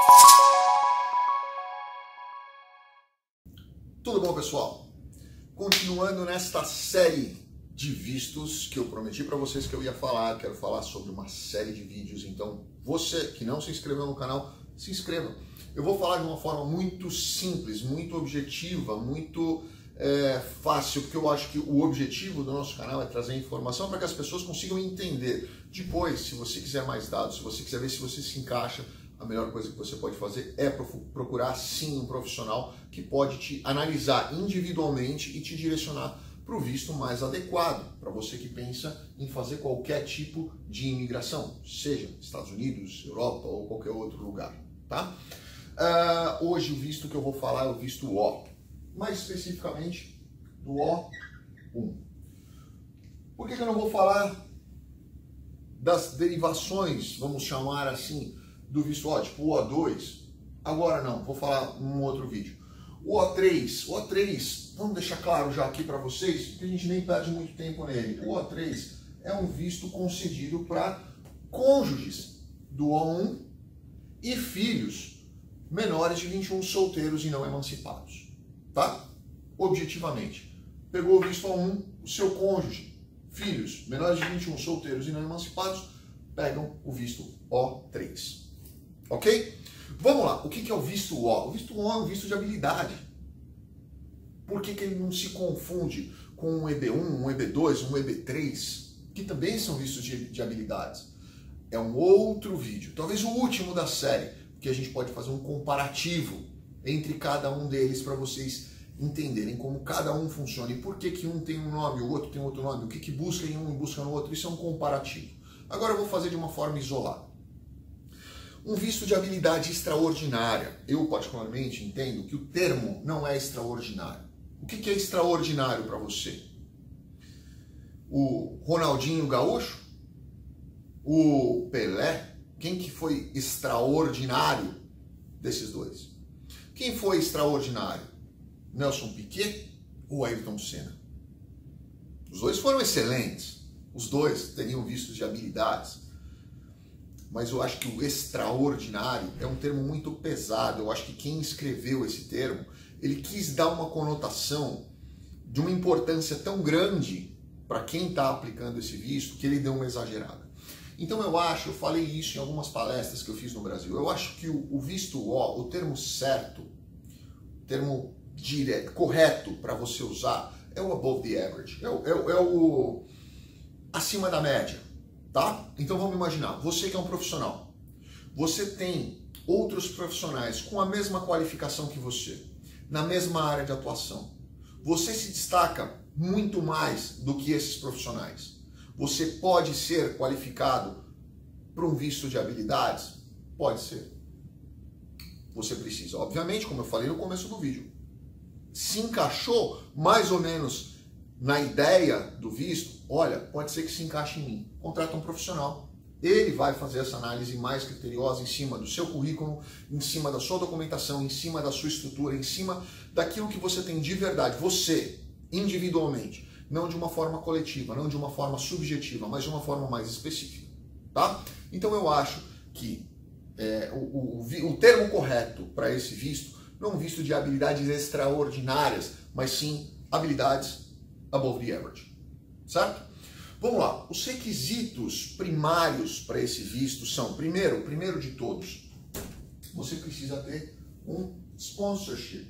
Tudo bom, pessoal? Continuando nesta série de vistos que eu prometi para vocês que eu ia falar, quero falar sobre uma série de vídeos. Então, você que não se inscreveu no canal, se inscreva. Eu vou falar de uma forma muito simples, muito objetiva, muito fácil, porque eu acho que o objetivo do nosso canal é trazer informação para que as pessoas consigam entender. Depois, se você quiser mais dados, se você quiser ver se você se encaixa, a melhor coisa que você pode fazer é procurar sim um profissional que pode te analisar individualmente e te direcionar para o visto mais adequado para você que pensa em fazer qualquer tipo de imigração, seja Estados Unidos, Europa ou qualquer outro lugar, tá? Hoje o visto que eu vou falar é o visto O, mais especificamente do O1. Por que eu não vou falar das derivações, vamos chamar assim, do visto O, tipo o O2? Agora não, vou falar num outro vídeo. O O3, vamos deixar claro já aqui para vocês, que a gente nem perde muito tempo nele. O O3 é um visto concedido para cônjuges do O1 e filhos menores de 21 solteiros e não emancipados, tá? Objetivamente, pegou o visto O1, o seu cônjuge, filhos menores de 21 solteiros e não emancipados, pegam o visto O3. Ok? Vamos lá, o que é o visto O? O visto O é um visto de habilidade. Por que ele não se confunde com um EB1, um EB2, um EB3, que também são vistos de habilidades? É um outro vídeo, talvez o último da série, que a gente pode fazer um comparativo entre cada um deles para vocês entenderem como cada um funciona e por que um tem um nome, o outro tem outro nome, o que busca em um e busca no outro. Isso é um comparativo. Agora eu vou fazer de uma forma isolada. Um visto de habilidade extraordinária. Eu, particularmente, entendo que o termo não é extraordinário. O que é extraordinário para você? O Ronaldinho Gaúcho? O Pelé? Quem que foi extraordinário desses dois? Quem foi extraordinário? Nelson Piquet ou Ayrton Senna? Os dois foram excelentes. Os dois teriam vistos de habilidades. Mas eu acho que o extraordinário é um termo muito pesado. Eu acho que quem escreveu esse termo, ele quis dar uma conotação de uma importância tão grande para quem está aplicando esse visto, que ele deu uma exagerada. Então eu falei isso em algumas palestras que eu fiz no Brasil, eu acho que o visto O, o termo certo, o termo correto para você usar, é o above the average, é o acima da média. Tá? Então vamos imaginar, você que é um profissional, você tem outros profissionais com a mesma qualificação que você, na mesma área de atuação. Você se destaca muito mais do que esses profissionais. Você pode ser qualificado para um visto de habilidades? Pode ser. Você precisa, obviamente, como eu falei no começo do vídeo, se encaixou mais ou menos na ideia do visto, olha, pode ser que se encaixe em mim. Contrata um profissional. Ele vai fazer essa análise mais criteriosa em cima do seu currículo, em cima da sua documentação, em cima da sua estrutura, em cima daquilo que você tem de verdade, você, individualmente. Não de uma forma coletiva, não de uma forma subjetiva, mas de uma forma mais específica. Tá? Então eu acho que o termo correto para esse visto não é um visto de habilidades extraordinárias, mas sim habilidades above the average, certo? Vamos lá, os requisitos primários para esse visto são, primeiro de todos, você precisa ter um sponsorship.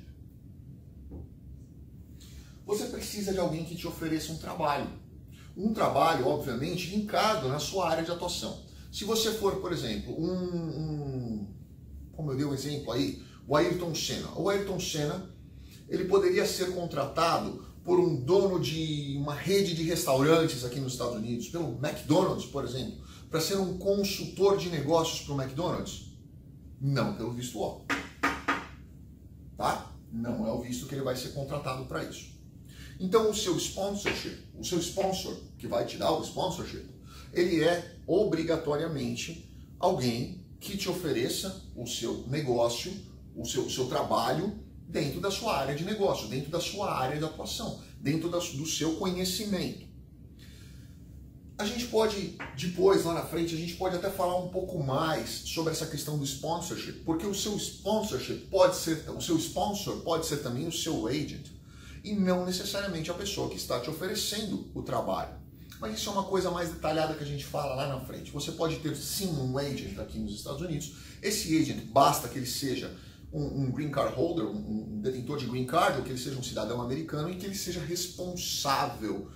Você precisa de alguém que te ofereça um trabalho, obviamente, linkado na sua área de atuação. Se você for, por exemplo, como eu dei um exemplo aí, o Ayrton Senna. O Ayrton Senna, ele poderia ser contratado por um dono de uma rede de restaurantes aqui nos Estados Unidos, pelo McDonald's, por exemplo, para ser um consultor de negócios para o McDonald's? Não pelo visto O. Tá? Não é o visto que ele vai ser contratado para isso. Então o seu sponsorship, o seu sponsor que vai te dar o sponsorship, ele é obrigatoriamente alguém que te ofereça o seu negócio, o seu trabalho dentro da sua área de negócio, dentro da sua área de atuação, dentro do seu conhecimento. A gente pode, depois, lá na frente, a gente pode até falar um pouco mais sobre essa questão do sponsorship, porque o seu sponsorship pode ser, o seu sponsor pode ser também o seu agent, e não necessariamente a pessoa que está te oferecendo o trabalho. Mas isso é uma coisa mais detalhada que a gente fala lá na frente. Você pode ter sim um agent aqui nos Estados Unidos. Esse agent, basta que ele seja um green card holder, um detentor de green card, ou que ele seja um cidadão americano e que ele seja responsável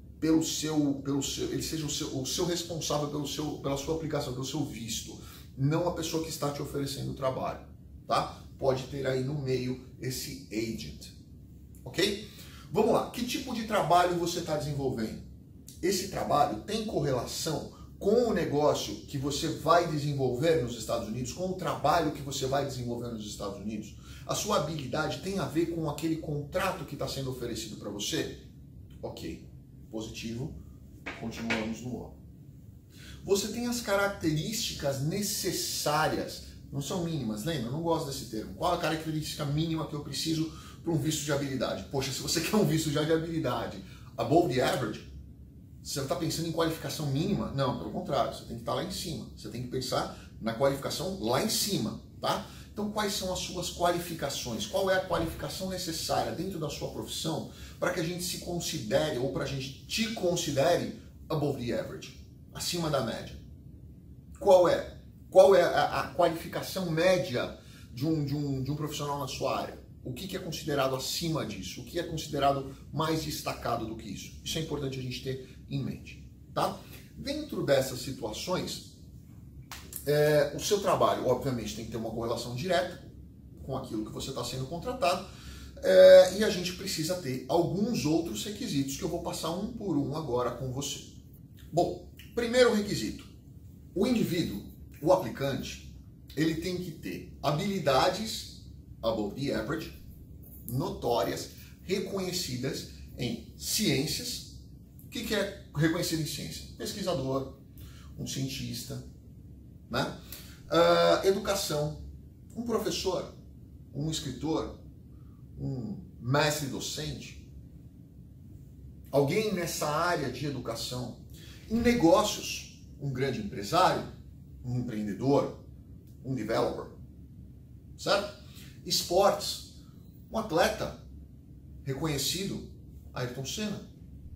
ele seja o seu responsável pela sua aplicação, pelo seu visto, não a pessoa que está te oferecendo o trabalho, tá? Pode ter aí no meio esse agent, ok? Vamos lá, que tipo de trabalho você está desenvolvendo? Esse trabalho tem correlação com o negócio que você vai desenvolver nos Estados Unidos, com o trabalho que você vai desenvolver nos Estados Unidos? A sua habilidade tem a ver com aquele contrato que está sendo oferecido para você? Ok. Positivo, continuamos no O. Você tem as características necessárias, não são mínimas, lembra? Eu não gosto desse termo. Qual a característica mínima que eu preciso para um visto de habilidade? Poxa, se você quer um visto já de habilidade above the average, você está pensando em qualificação mínima? Não, pelo contrário, você tem que estar lá em cima. Você tem que pensar na qualificação lá em cima, tá? Então, quais são as suas qualificações? Qual é a qualificação necessária dentro da sua profissão para que a gente se considere, ou para a gente te considere above the average, acima da média? Qual é? Qual é a qualificação média de um profissional na sua área? O que é considerado acima disso? O que é considerado mais destacado do que isso? Isso é importante a gente ter em mente, tá? Dentro dessas situações, o seu trabalho, obviamente, tem que ter uma correlação direta com aquilo que você está sendo contratado, e a gente precisa ter alguns outros requisitos que eu vou passar um por um agora com você. Bom, primeiro requisito, o indivíduo, o aplicante, ele tem que ter habilidades above the average, notórias, reconhecidas em ciências. O que é reconhecido em ciência? Pesquisador, um cientista, né? Educação, um professor, um escritor, um mestre docente, alguém nessa área de educação. Em negócios, um grande empresário, um empreendedor, um developer, certo? Esportes, um atleta reconhecido, Ayrton Senna.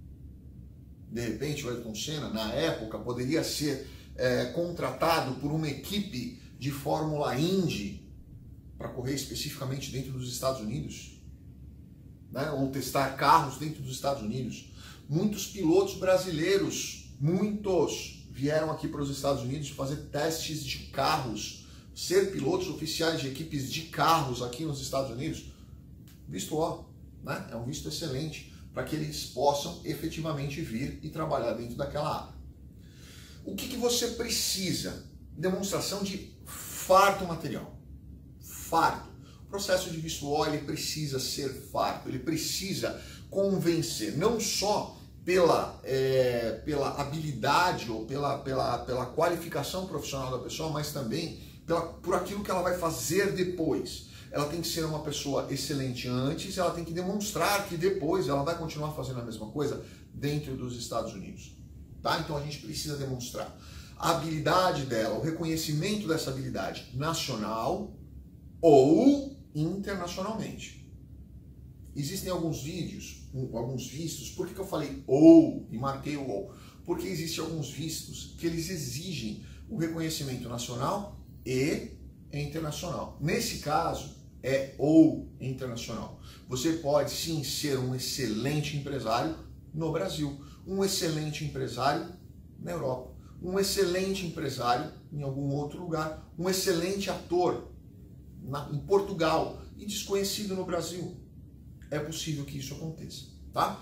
De repente o Ayrton Senna, na época, poderia ser contratado por uma equipe de Fórmula Indy para correr especificamente dentro dos Estados Unidos, né? Ou testar carros dentro dos Estados Unidos. Muitos pilotos brasileiros, muitos, vieram aqui para os Estados Unidos fazer testes de carros, ser pilotos oficiais de equipes de carros aqui nos Estados Unidos. Visto O, né? É um visto excelente para que eles possam efetivamente vir e trabalhar dentro daquela área. O que você precisa? Demonstração de farto material. Farto. O processo de visto O, ele precisa ser farto, ele precisa convencer, não só pela habilidade ou pela qualificação profissional da pessoa, mas também por aquilo que ela vai fazer depois. Ela tem que ser uma pessoa excelente antes, ela tem que demonstrar que depois ela vai continuar fazendo a mesma coisa dentro dos Estados Unidos. Tá? Então a gente precisa demonstrar a habilidade dela, o reconhecimento dessa habilidade nacional ou internacionalmente. Existem alguns vídeos, alguns vistos, por que eu falei ou e marquei o ou? Porque existem alguns vistos que eles exigem o reconhecimento nacional e internacional. Nesse caso, é ou internacional. Você pode sim ser um excelente empresário no Brasil, um excelente empresário na Europa, um excelente empresário em algum outro lugar, um excelente ator em Portugal e desconhecido no Brasil. É possível que isso aconteça, tá?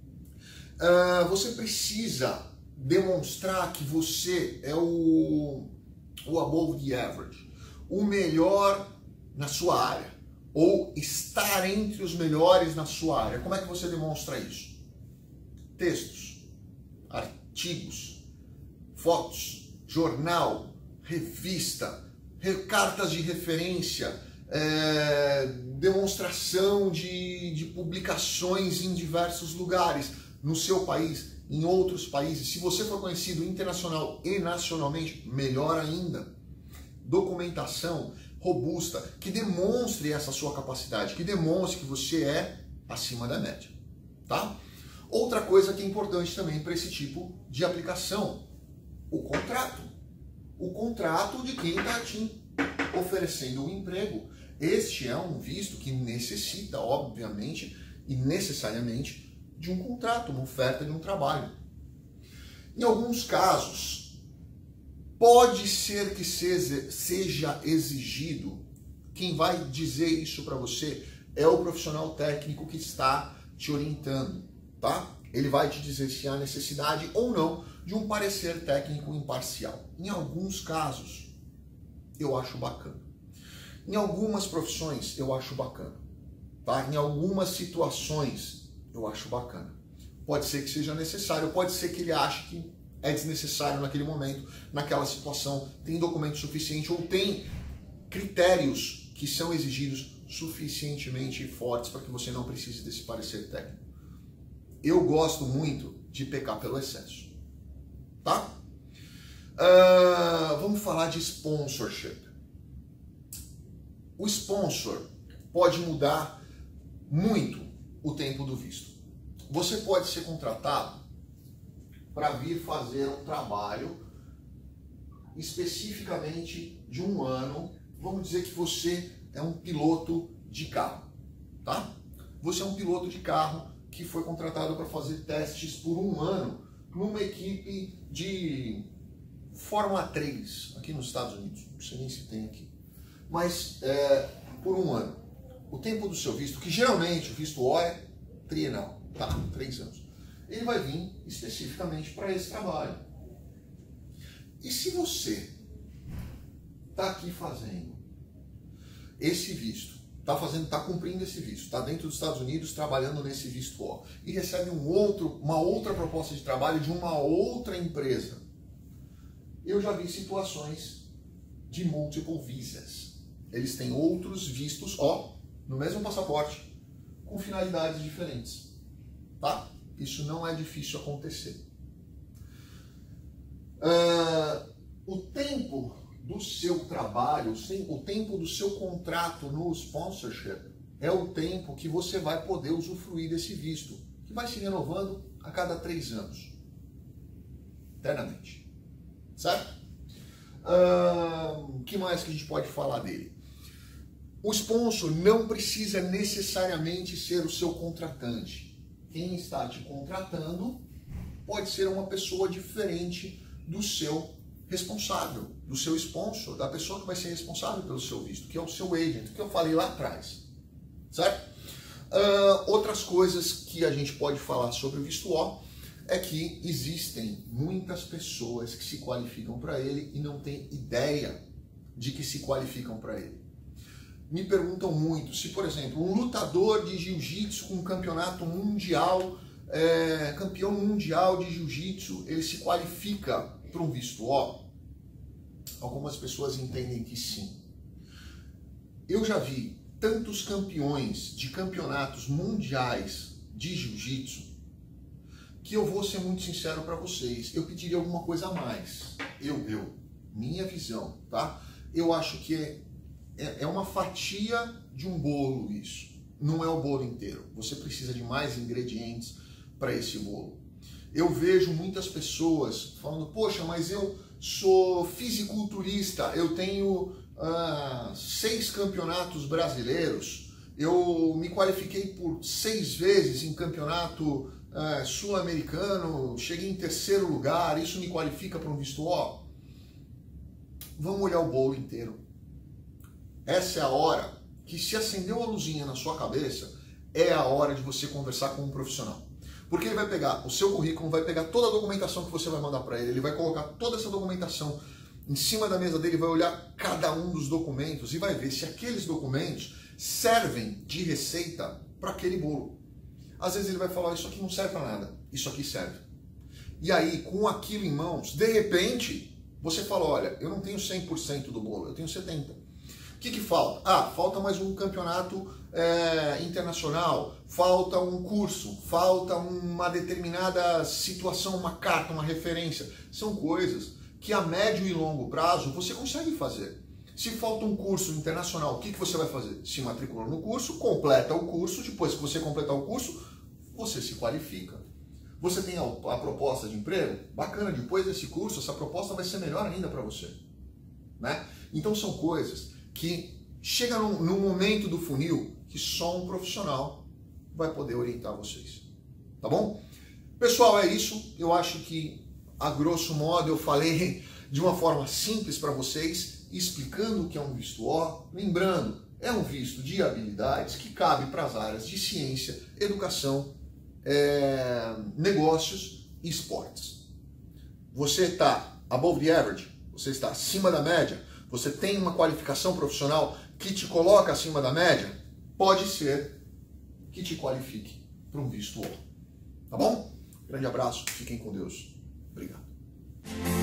Você precisa demonstrar que você é o above the average, o melhor na sua área, ou estar entre os melhores na sua área. Como é que você demonstra isso? Textos, artigos, fotos, jornal, revista, cartas de referência, demonstração de publicações em diversos lugares, no seu país em outros países. Se você for conhecido internacional e nacionalmente, melhor ainda. Documentação robusta, que demonstre essa sua capacidade, que demonstre que você é acima da média, tá? Outra coisa que é importante também para esse tipo de aplicação, o contrato. O contrato de quem está te oferecendo um emprego. Este é um visto que necessita, obviamente, e necessariamente, de um contrato, uma oferta de um trabalho. Em alguns casos, pode ser que seja exigido, quem vai dizer isso para você é o profissional técnico que está te orientando, tá? Ele vai te dizer se há necessidade ou não de um parecer técnico imparcial. Em alguns casos, eu acho bacana. Em algumas profissões, eu acho bacana. Tá? Em algumas situações, eu acho bacana. Pode ser que seja necessário, pode ser que ele ache que é desnecessário naquele momento, naquela situação, tem documento suficiente ou tem critérios que são exigidos suficientemente fortes para que você não precise desse parecer técnico. Eu gosto muito de pecar pelo excesso. Tá? Vamos falar de sponsorship. O sponsor pode mudar muito o tempo do visto. Você pode ser contratado para vir fazer um trabalho especificamente de um ano. Vamos dizer que você é um piloto de carro, tá? Você é um piloto de carro que foi contratado para fazer testes por um ano numa equipe de Fórmula 3 aqui nos Estados Unidos. Não sei nem se tem aqui. Mas por um ano. O tempo do seu visto, que geralmente o visto O é trienal, tá? 3 anos. Ele vai vir especificamente para esse trabalho. E se você está aqui fazendo esse visto, está cumprindo esse visto, está dentro dos Estados Unidos trabalhando nesse visto O e recebe uma outra proposta de trabalho de uma outra empresa, eu já vi situações de multiple visas. Eles têm outros vistos O no mesmo passaporte com finalidades diferentes, tá? Isso não é difícil acontecer. O tempo do seu trabalho, o tempo do seu contrato no sponsorship é o tempo que você vai poder usufruir desse visto, que vai se renovando a cada 3 anos, eternamente, certo? O que mais que a gente pode falar dele? O sponsor não precisa necessariamente ser o seu contratante. Quem está te contratando pode ser uma pessoa diferente do seu responsável, do seu sponsor, da pessoa que vai ser responsável pelo seu visto, que é o seu agent, que eu falei lá atrás, certo? Outras coisas que a gente pode falar sobre o visto O é que existem muitas pessoas que se qualificam para ele e não têm ideia de que se qualificam para ele. Me perguntam muito se, por exemplo, um lutador de jiu-jitsu com um campeonato mundial, campeão mundial de jiu-jitsu, ele se qualifica para um visto O? Algumas pessoas entendem que sim. Eu já vi tantos campeões de campeonatos mundiais de jiu-jitsu que eu vou ser muito sincero para vocês, eu pediria alguma coisa a mais. Minha visão, tá? Eu acho que é uma fatia de um bolo isso. Não é o bolo inteiro. Você precisa de mais ingredientes para esse bolo. Eu vejo muitas pessoas falando, poxa, mas eu sou fisiculturista, eu tenho 6 campeonatos brasileiros, eu me qualifiquei por 6 vezes em campeonato sul-americano, cheguei em 3º lugar, isso me qualifica para um visto O? Vamos olhar o bolo inteiro. Essa é a hora que, se acendeu a luzinha na sua cabeça, é a hora de você conversar com um profissional. Porque ele vai pegar o seu currículo, vai pegar toda a documentação que você vai mandar para ele, ele vai colocar toda essa documentação em cima da mesa dele, vai olhar cada um dos documentos e vai ver se aqueles documentos servem de receita para aquele bolo. Às vezes ele vai falar, isso aqui não serve para nada, isso aqui serve. E aí, com aquilo em mãos, de repente, você fala, olha, eu não tenho 100% do bolo, eu tenho 70%. que falta? Ah, falta mais um campeonato internacional, falta um curso, falta uma determinada situação, uma carta, uma referência. São coisas que a médio e longo prazo você consegue fazer. Se falta um curso internacional, o que você vai fazer? Se matricula no curso, completa o curso, depois que você completar o curso, você se qualifica. Você tem a proposta de emprego? Bacana, depois desse curso, essa proposta vai ser melhor ainda para você. Né? Então são coisas que chegam num momento do funil que só um profissional vai poder orientar vocês. Tá bom? Pessoal, é isso. Eu acho que, a grosso modo, eu falei de uma forma simples para vocês, explicando o que é um visto O. Lembrando, é um visto de habilidades que cabe para as áreas de ciência, educação, negócios e esportes. Você está above the average, você está acima da média, você tem uma qualificação profissional que te coloca acima da média, pode ser que te qualifique para um visto O. Tá bom? Grande abraço, fiquem com Deus. Obrigado.